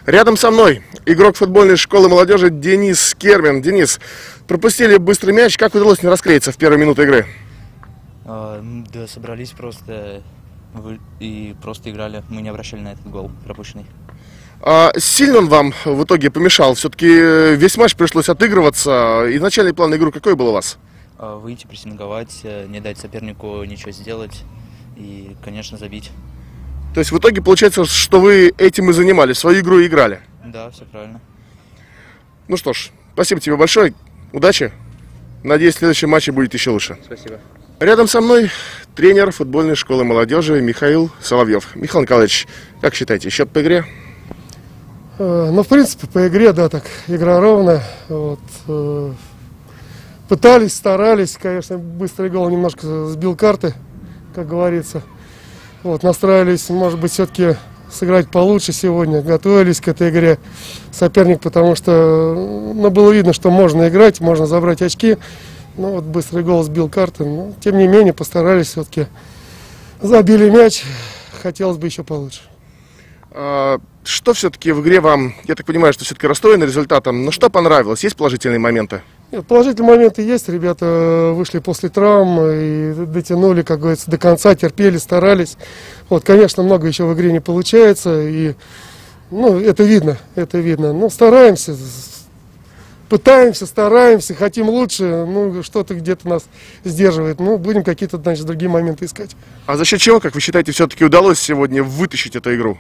Рядом со мной игрок футбольной школы молодежи Денис Кермин. Денис, пропустили быстрый мяч. Как удалось не расклеиться в первые минуты игры? Да, собрались просто и просто играли. Мы не обращали на этот гол пропущенный. Сильно он вам в итоге помешал? Все-таки весь матч пришлось отыгрываться. Изначальный план игры какой был у вас? Выйти, прессинговать, не дать сопернику ничего сделать и, конечно, забить. То есть в итоге получается, что вы этим и занимались, свою игру играли? Да, все правильно. Ну что ж, спасибо тебе большое, удачи. Надеюсь, в следующем матче будет еще лучше. Спасибо. Рядом со мной тренер футбольной школы молодежи Михаил Соловьев. Михаил Николаевич, как считаете, счет по игре? Ну, в принципе, по игре, да, так, игра ровная. Вот, пытались, старались, конечно, быстрый гол немножко сбил карты, как говорится. Вот, настраивались, может быть, все-таки сыграть получше сегодня, готовились к этой игре. Соперник, потому что, было видно, что можно играть, можно забрать очки. Ну, вот быстрый гол сбил карты, но, тем не менее, постарались все-таки. Забили мяч, хотелось бы еще получше. Что все-таки в игре вам, я так понимаю, что все-таки расстроены результатом, но что понравилось? Есть положительные моменты? Нет, положительные моменты есть. Ребята вышли после травм и дотянули, как говорится, до конца, терпели, старались. Вот, конечно, много еще в игре не получается. И, это видно, это видно. Но стараемся, пытаемся, стараемся, хотим лучше. Что-то где-то нас сдерживает. Будем какие-то, значит, другие моменты искать. А за счет чего, как вы считаете, все-таки удалось сегодня вытащить эту игру?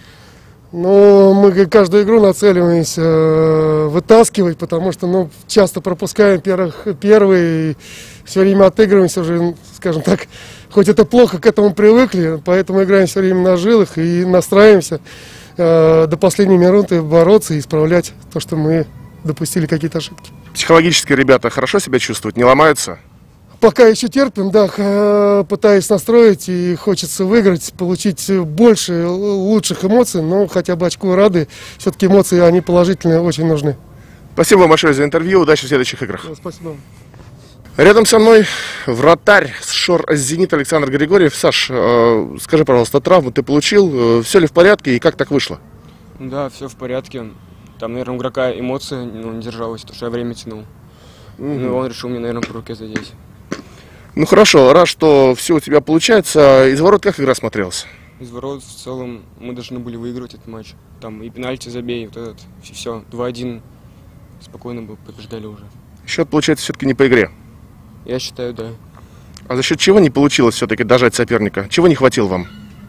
Мы каждую игру нацеливаемся вытаскивать, потому что часто пропускаем первые, и все время отыгрываемся уже, скажем так, хоть это плохо, к этому привыкли, поэтому играем все время на жилах и настраиваемся до последней минуты бороться и исправлять то, что мы допустили какие-то ошибки. Психологически ребята хорошо себя чувствуют, не ломаются? Пока еще терпим, да, пытаюсь настроить и хочется выиграть, получить больше лучших эмоций, но хотя бы очку рады. Все-таки эмоции, они положительные, очень нужны. Спасибо вам большое за интервью, удачи в следующих играх. Да, спасибо. Рядом со мной вратарь с ШОР «Зенит» Александр Григорьев. Саш, скажи, пожалуйста, травму ты получил, все ли в порядке и как так вышло? Да, все в порядке. Там, наверное, у игрока эмоция не держалась, потому что я время тянул. Он решил мне, наверное, по руке задеть. Хорошо, рад, что все у тебя получается. Из ворот как игра смотрелась? Из ворот в целом мы должны были выигрывать этот матч. Там и пенальти забей, вот этот, все, 2-1. Спокойно бы побеждали уже. Счет получается все-таки не по игре? Я считаю, да. А за счет чего не получилось все-таки дожать соперника? Чего не хватило вам?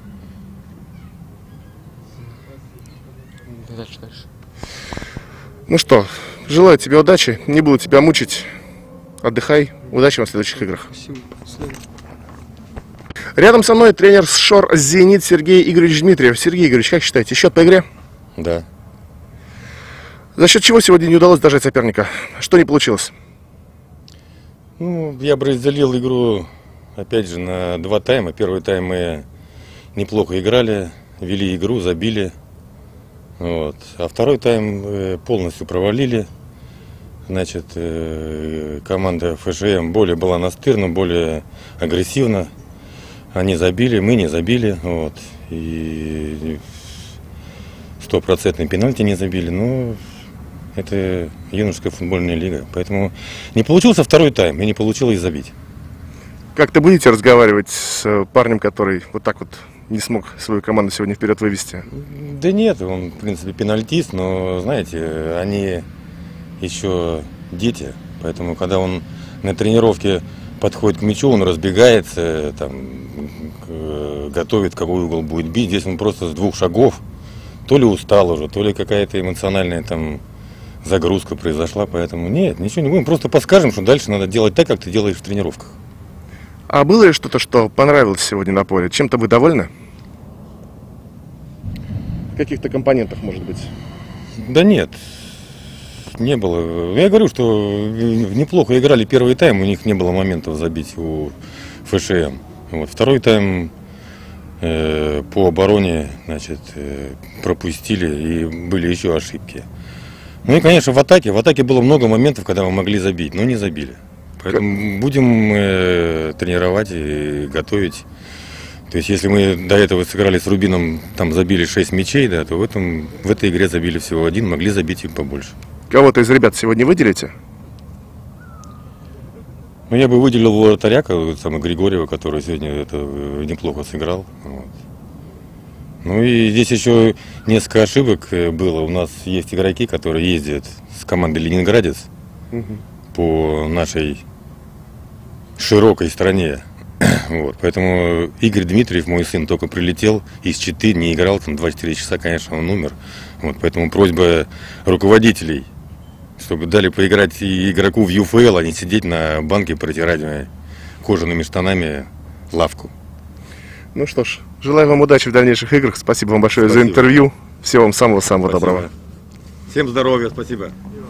Дальше. Ну что, желаю тебе удачи, не буду тебя мучить. Отдыхай. Удачи вам в следующих играх. Спасибо. Рядом со мной тренер с ШОР «Зенит» Сергей Игоревич Дмитриев. Сергей Игоревич, как считаете, счет по игре? Да. За счет чего сегодня не удалось дожать соперника? Что не получилось? Я бы разделил игру, опять же, на два тайма. Первый тайм мы неплохо играли, вели игру, забили. Вот. А второй тайм полностью провалили. Значит, команда ФШМ более была настырна, более агрессивна. Они забили, мы не забили. Вот. И 100% пенальти не забили. Это юношеская футбольная лига. Поэтому не получился второй тайм, и не получилось забить. Как-то будете разговаривать с парнем, который вот так вот не смог свою команду сегодня вперед вывести? Да нет, он, в принципе, пенальтист, но, знаете, они еще дети, поэтому, когда он на тренировке подходит к мячу, он разбегается, готовит, какой угол будет бить. Здесь он просто с 2 шагов, то ли устал уже, то ли какая-то эмоциональная загрузка произошла, поэтому нет, ничего не будем, просто подскажем, что дальше надо делать так, как ты делаешь в тренировках. А было ли что-то, что понравилось сегодня на поле? Чем-то вы довольны? В каких-то компонентах, может быть? Да нет, не было. Я говорю, что неплохо играли первый тайм, у них не было моментов забить у ФШМ. Вот. Второй тайм по обороне, пропустили и были еще ошибки. И, конечно, в атаке было много моментов, когда мы могли забить, но не забили. Поэтому будем тренировать и готовить То есть, если мы до этого сыграли с Рубином, там забили 6 мячей, да, то в этой игре забили всего 1, могли забить и побольше. Кого-то из ребят сегодня выделите? Ну, я бы выделил вратаря, самого Григорьева, который сегодня неплохо сыграл. Вот. Ну и здесь еще несколько ошибок было. У нас есть игроки, которые ездят с командой «Ленинградец» по нашей широкой стране. Вот. Поэтому Игорь Дмитриев, мой сын, только прилетел из Читы, не играл, там 24 часа, конечно, он умер. Вот. Поэтому просьба руководителей, чтобы дали поиграть и игроку в ЮФЛ, а не сидеть на банке, протирать кожаными штанами лавку. Ну что ж, желаю вам удачи в дальнейших играх. Спасибо вам большое за Спасибо. интервью. Всего вам самого-самого доброго. Всем здоровья, спасибо.